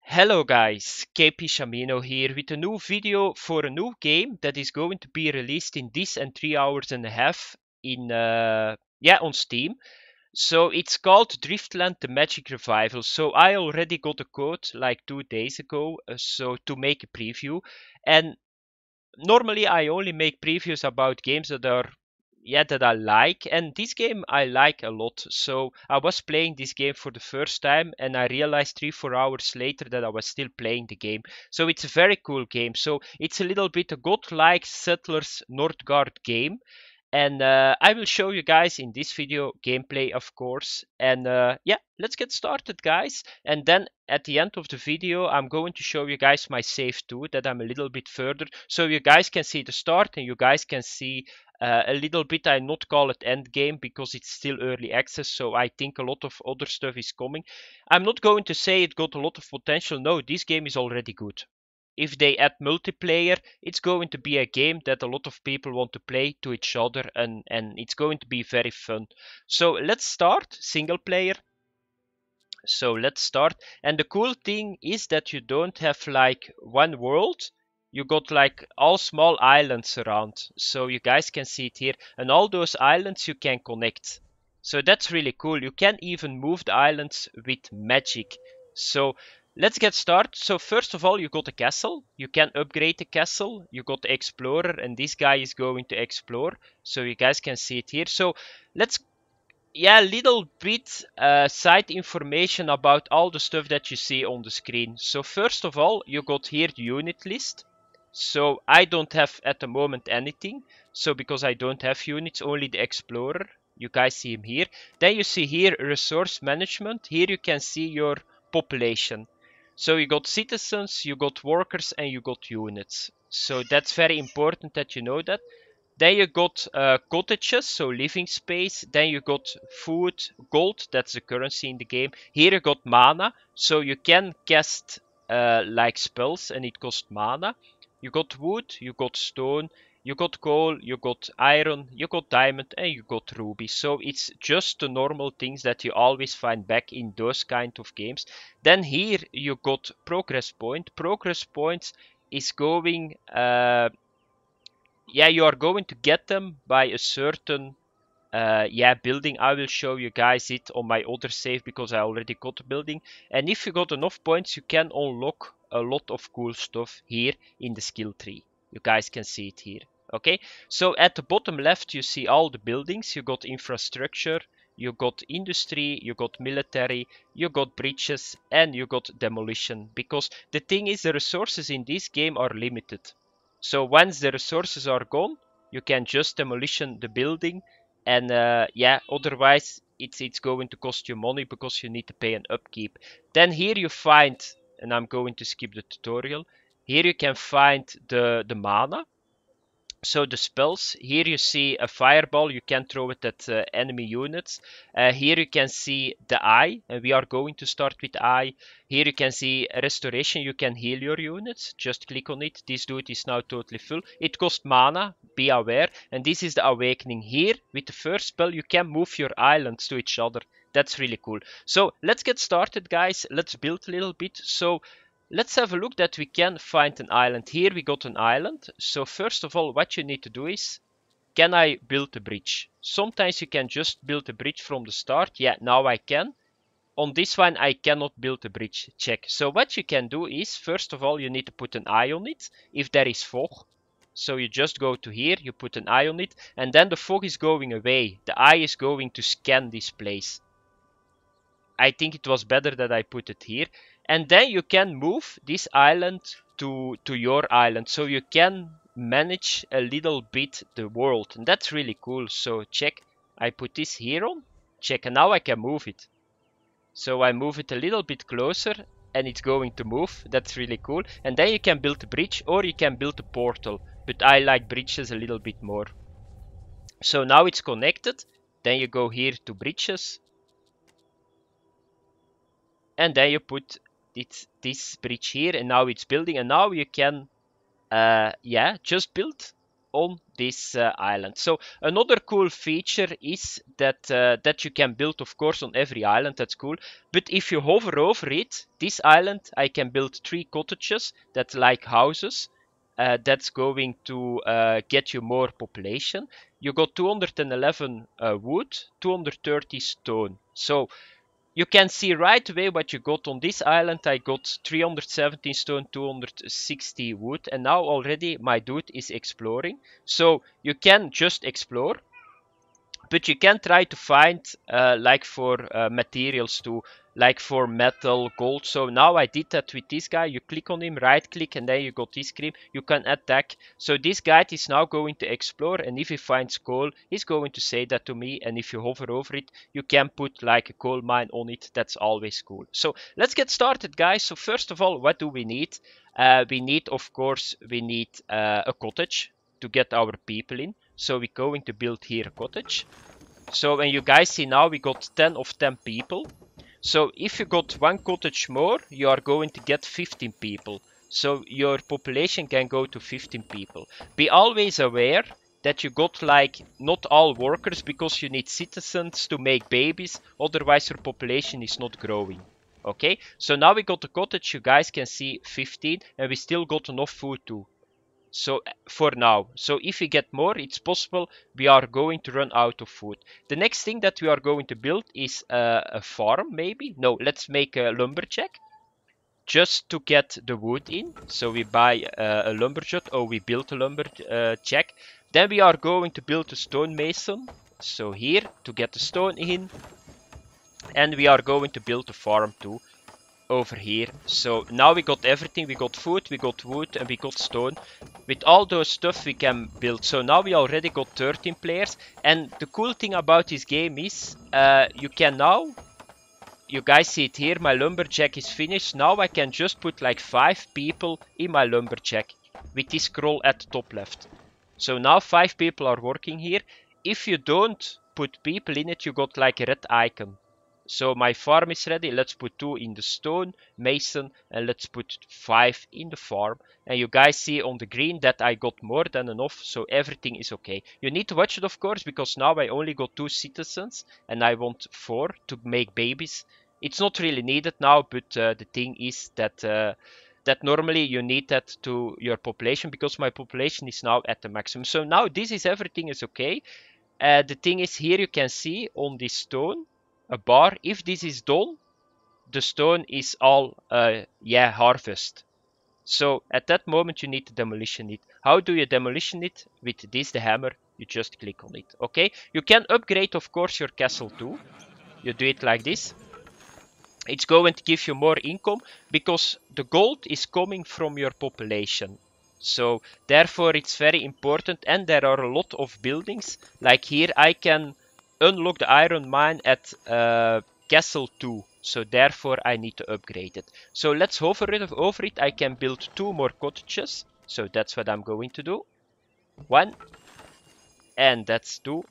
Hello guys, KP Shamino here with a new video for a new game that is going to be released in this and 3 hours and a half in on Steam. So it's called Driftland the Magic Revival. So I already got a code like 2 days ago so to make a preview, and normally I only make previews about games that are that I like, and this game I like a lot. So I was playing this game for the first time and I realized 3-4 hours later that I was still playing the game. So it's a very cool game. So it's a little bit a godlike Settlers Northgard game, and I will show you guys in this video gameplay, of course. And let's get started, guys. And then at the end of the video I'm going to show you guys my save too, that I'm a little bit further, so you guys can see the start and you guys can see a little bit. I not call it end game because it's still early access, so I think a lot of other stuff is coming. I'm not going to say it got a lot of potential. No, this game is already good. If they add multiplayer, it's going to be a game that a lot of people want to play to each other, and it's going to be very fun. So let's start single player. So let's start. And the cool thing is that you don't have like one world. You got like all small islands around. So you guys can see it here. And all those islands you can connect. So that's really cool. You can even move the islands with magic. So let's get started. So first of all, you got a castle. You can upgrade the castle. You got the explorer, and this guy is going to explore. So you guys can see it here. So let's little bit side information about all the stuff that you see on the screen. So first of all, you got here the unit list. So I don't have at the moment anything. So because I don't have units, only the explorer. You guys see him here. Then you see here resource management. Here you can see your population. So you got citizens, you got workers, and you got units. So that's very important that you know that. Then you got cottages, so living space. Then you got food, gold, that's the currency in the game. Here you got mana, so you can cast like spells and it costs mana. You got wood, you got stone, you got coal, you got iron, you got diamond, and you got ruby. So it's just the normal things that you always find back in those kind of games. Then here you got progress point. Progress points is going you are going to get them by a certain building. I will show you guys it on my other save because I already got a building. And if you got enough points, you can unlock a lot of cool stuff here in the skill tree. You guys can see it here. Okay, so at the bottom left you see all the buildings. You got infrastructure, you got industry, you got military, you got bridges, and you got demolition. Because the thing is, the resources in this game are limited. So once the resources are gone, you can just demolition the building, and otherwise it's going to cost you money because you need to pay an upkeep. Then here you find, and I'm going to skip the tutorial. Here you can find the mana. So the spells, here you see a fireball, you can throw it at enemy units. Here you can see the eye, and we are going to start with eye. Here you can see restoration, you can heal your units, just click on it. This dude is now totally full. It costs mana, be aware. And this is the awakening. Here, with the first spell, you can move your islands to each other. That's really cool. So let's get started, guys. Let's build a little bit. So let's have a look that we can find an island. Here we got an island. So first of all, what you need to do is, can I build a bridge? Sometimes you can just build a bridge from the start. Yeah, now I can. On this one, I cannot build a bridge. Check. So what you can do is, first of all, you need to put an eye on it if there is fog. So you just go to here, you put an eye on it, and then the fog is going away. The eye is going to scan this place. I think it was better that I put it here. And then you can move this island to your island. So you can manage a little bit the world. And that's really cool. So check, I put this here on. Check, and now I can move it. So I move it a little bit closer and it's going to move. That's really cool. And then you can build a bridge or you can build a portal. But I like bridges a little bit more. So now it's connected. Then you go here to bridges. And then you put this bridge here, and now it's building, and now you can just build on this island. So another cool feature is that that you can build, of course, on every island. That's cool. But if you hover over it, this island, I can build 3 cottages that like houses. That's going to get you more population. You got 211 wood, 230 stone. So you can see right away what you got on this island. I got 317 stone, 260 wood, and now already my dude is exploring. So you can just explore, but you can try to find like for materials too, like for metal, gold. So now I did that with this guy. You click on him, right click, and then you got this screen. You can attack. So this guy is now going to explore, and if he finds coal, he's going to say that to me. And if you hover over it, you can put like a coal mine on it. That's always cool. So let's get started, guys. So first of all, what do we need? We need, of course, a cottage to get our people in. So we're going to build here a cottage. So when you guys see now, we got 10 of 10 people. So if you got 1 cottage more, you are going to get 15 people. So your population can go to 15 people. Be always aware that you got like not all workers, because you need citizens to make babies. Otherwise your population is not growing. Okay, so now we got the cottage. You guys can see 15, and we still got enough food too. So for now, so if we get more, it's possible we are going to run out of food. The next thing that we are going to build is a farm, maybe. No, let's make a lumberjack just to get the wood in. So we buy a lumberjack, or we build a lumberjack. Then we are going to build a stonemason. So here to get the stone in, and we are going to build a farm too. Over here. So now we got everything. We got food, we got wood, and we got stone. With all those stuff we can build. So now we already got 13 players. And the cool thing about this game is you can now, you guys see it here, my lumberjack is finished. Now I can just put like 5 people in my lumberjack with this scroll at the top left. So now 5 people are working here. If you don't put people in it, you got like a red icon. So my farm is ready. Let's put 2 in the stone mason, and let's put 5 in the farm. And you guys see on the green that I got more than enough, so everything is okay. You need to watch it, of course, because now I only got 2 citizens and I want 4 to make babies. It's not really needed now, but the thing is that that normally you need that to your population, because my population is now at the maximum. So now this is everything is okay. The thing is, here you can see on this stone a bar. If this is done, the stone is all harvest. So at that moment you need to demolition it. How do you demolition it? With this, the hammer, you just click on it. Okay, you can upgrade, of course, your castle too. You do it like this. It's going to give you more income, because the gold is coming from your population. So therefore it's very important, and there are a lot of buildings. Like here I can unlock the iron mine at castle 2. So therefore I need to upgrade it. So let's hover over it. I can build 2 more cottages. So that's what I'm going to do. 1. And that's 2.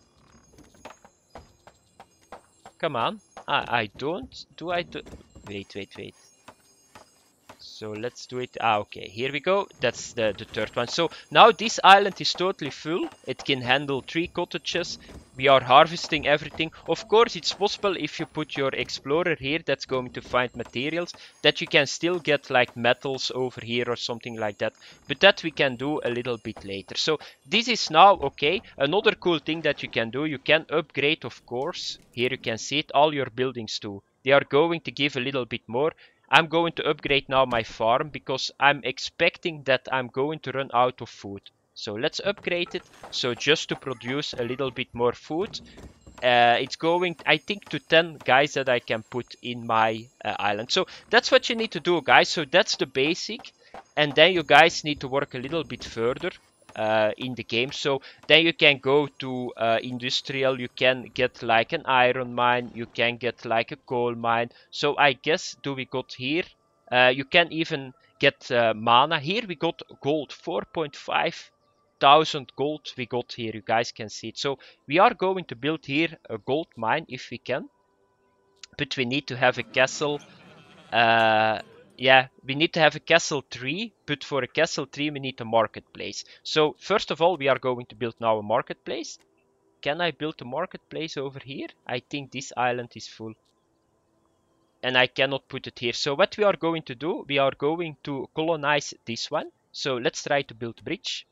Come on. I don't. Do I do? Wait. So let's do it. Okay, here we go. That's the third one. So now this island is totally full. It can handle 3 cottages. We are harvesting everything. Of course, it's possible if you put your explorer here, that's going to find materials, that you can still get like metals over here or something like that. But that we can do a little bit later. So this is now okay. Another cool thing that you can do, you can upgrade, of course. Here you can see it, all your buildings too. They are going to give a little bit more. I'm going to upgrade now my farm, because I'm expecting that I'm going to run out of food. So let's upgrade it. So just to produce a little bit more food. It's going, I think, to 10 guys that I can put in my island. So that's what you need to do, guys. So that's the basic. And then you guys need to work a little bit further in the game. So then you can go to industrial. You can get like an iron mine. You can get like a coal mine. So I guess, do we got here? You can even get mana. Here we got gold, 4.5 thousand gold we got here. You guys can see it. So we are going to build here a gold mine if we can, but we need to have a castle Yeah, we need to have a castle 3, but for a castle 3 we need a marketplace. So first of all we are going to build now a marketplace. Can I build a marketplace over here? I think this island is full. And I cannot put it here. So what we are going to do, we are going to colonize this one. So let's try to build a bridge.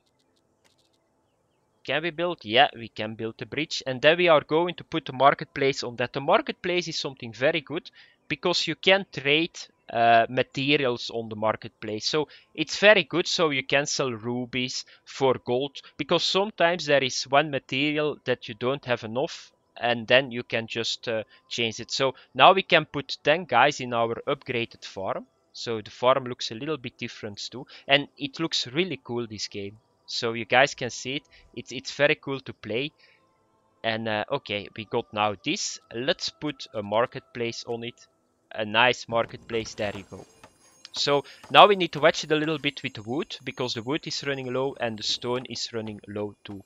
Can we build? Yeah, we can build a bridge. And then we are going to put a marketplace on that. The marketplace is something very good because you can trade materials on the marketplace. So it's very good. So you can sell rubies for gold because sometimes there is one material that you don't have enough and then you can just change it. So now we can put 10 guys in our upgraded farm. So the farm looks a little bit different too. And it looks really cool, this game. So you guys can see it. It's very cool to play. And okay, we got now this. Let's put a marketplace on it. A nice marketplace. There you go. So now we need to watch it a little bit with the wood because the wood is running low and the stone is running low too.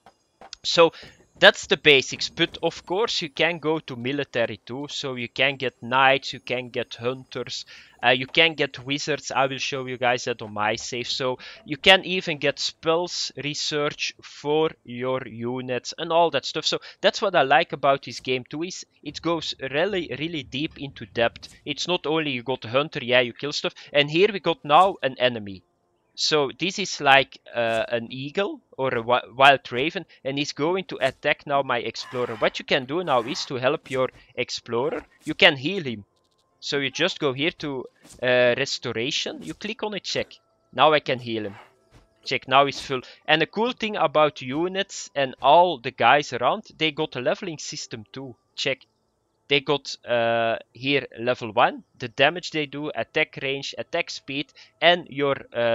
So that's the basics, but of course you can go to military too. So you can get knights, you can get hunters, you can get wizards. I will show you guys that on my save. So you can even get spells, research for your units and all that stuff. So that's what I like about this game too, is it goes really deep into depth. It's not only you got a hunter, yeah, you kill stuff, and here we got now an enemy. So this is like an eagle or a wild raven, and he's going to attack now my explorer. What you can do now is to help your explorer. You can heal him. So you just go here to restoration. You click on it, check. Now I can heal him. Check, now he's full. And the cool thing about units and all the guys around, they got a leveling system too. Check. They got here level 1, the damage they do, attack range, attack speed, and your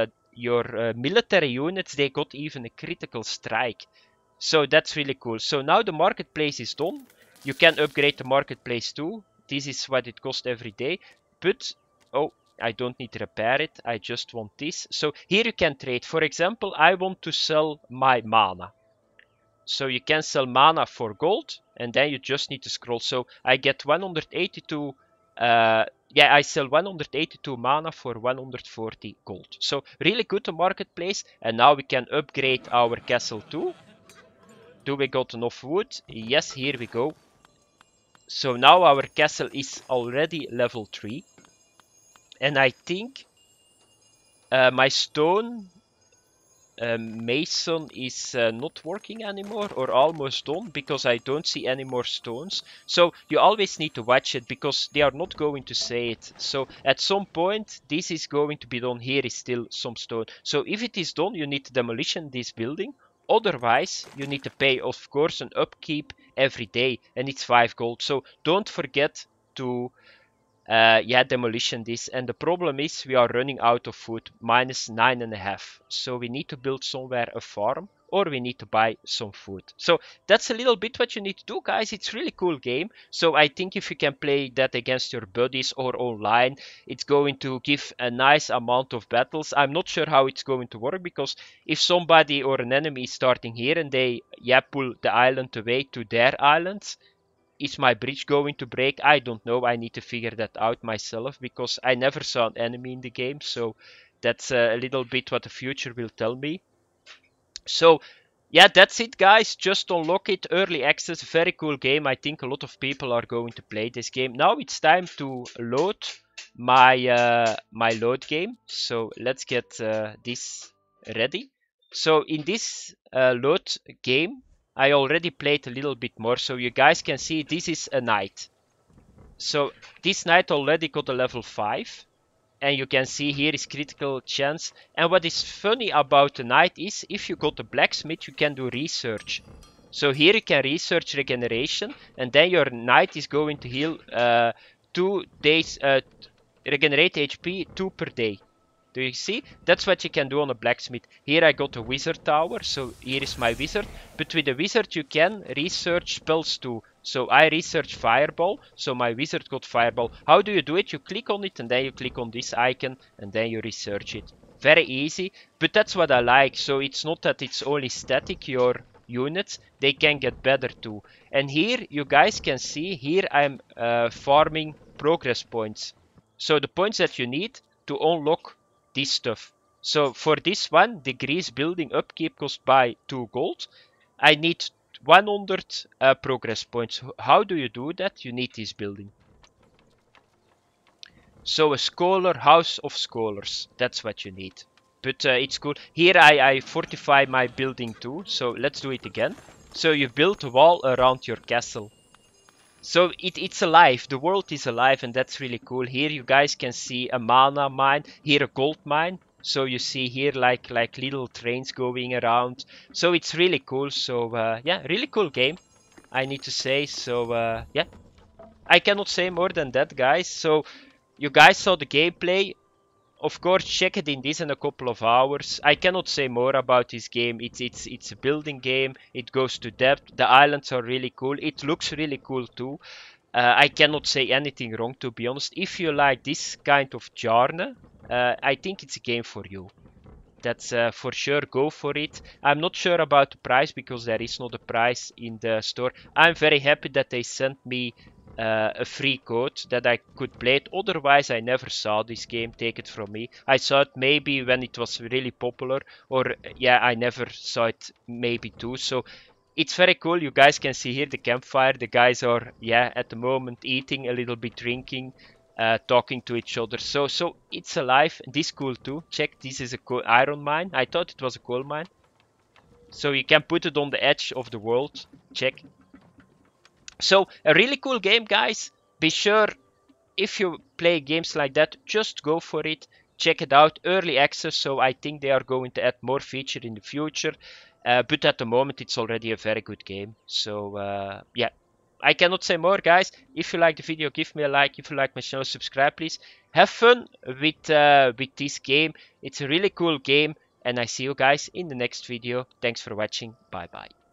military units, they got even a critical strike. So that's really cool. So now the marketplace is done. You can upgrade the marketplace too. This is what it costs every day. But, oh, I don't need to repair it. I just want this. So here you can trade. For example, I want to sell my mana. So you can sell mana for gold, and then you just need to scroll. So I get 182, yeah, I sell 182 mana for 140 gold. So really good to marketplace, and now we can upgrade our castle too. Do we got enough wood? Yes, here we go. So now our castle is already level 3. And I think my stone mason is not working anymore, or almost done, because I don't see any more stones. So you always need to watch it because they are not going to say it. So at some point this is going to be done. Here is still some stone. So if it is done, you need to demolition this building. Otherwise you need to pay, of course, an upkeep every day, and it's 5 gold. So don't forget to yeah, demolition this. And the problem is we are running out of food, minus 9.5. So we need to build somewhere a farm, or we need to buy some food. So that's a little bit what you need to do, guys. It's really cool game. So I think if you can play that against your buddies or online, it's going to give a nice amount of battles. I'm not sure how it's going to work, because if somebody or an enemy is starting here and they, yeah, pull the island away to their islands, is my bridge going to break? I don't know. I need to figure that out myself, because I never saw an enemy in the game. So that's a little bit what the future will tell me. So yeah, that's it, guys. Just unlock it. Early access, very cool game. I think a lot of people are going to play this game. Now it's time to load my my load game. So let's get this ready. So in this load game, I already played a little bit more, so you guys can see this is a knight. So this knight already got a level 5, and you can see here is critical chance. And what is funny about the knight is, if you got a blacksmith, you can do research. So here you can research regeneration, and then your knight is going to heal 2 days, regenerate HP 2 per day. Do you see? That's what you can do on a blacksmith. Here I got a wizard tower, so here is my wizard. But with the wizard you can research spells too. So I research fireball, so my wizard got fireball. How do you do it? You click on it and then you click on this icon and then you research it. Very easy, but that's what I like. So it's not that it's only static, your units, they can get better too. And here you guys can see, here I'm farming progress points. So the points that you need to unlock this stuff. So for this one, the Greece building upkeep cost by 2 gold. I need 100 progress points. How do you do that? You need this building. So a scholar, house of scholars, that's what you need. But it's cool. Here I fortify my building too, so let's do it again. So you build a wall around your castle. So it's alive, the world is alive, and that's really cool. Here you guys can see a mana mine, here a gold mine. So you see here like little trains going around. So it's really cool. So yeah, really cool game, I need to say. So yeah, I cannot say more than that, guys. So you guys saw the gameplay. Of course, check it in this in a couple of hours. I cannot say more about this game. It's a building game. It goes to depth. The islands are really cool. It looks really cool too. I cannot say anything wrong, to be honest. If you like this kind of genre, I think it's a game for you. That's for sure, go for it. I'm not sure about the price because there is not a price in the store. I'm very happy that they sent me a free code that I could play it. Otherwise, I never saw this game, take it from me. I saw it maybe when it was really popular, or yeah, I never saw it maybe too. So it's very cool. You guys can see here the campfire. The guys are, yeah, at the moment eating, a little bit drinking, talking to each other. So it's alive. This cool too. Check, this is a iron mine. I thought it was a coal mine. So you can put it on the edge of the world. Check. So a really cool game, guys. Be sure, if you play games like that, just go for it. Check it out. Early access, so I think they are going to add more feature in the future. But at the moment, it's already a very good game. So yeah, I cannot say more, guys. If you like the video, give me a like. If you like my channel, subscribe, please. Have fun with this game. It's a really cool game. And I see you guys in the next video. Thanks for watching. Bye bye.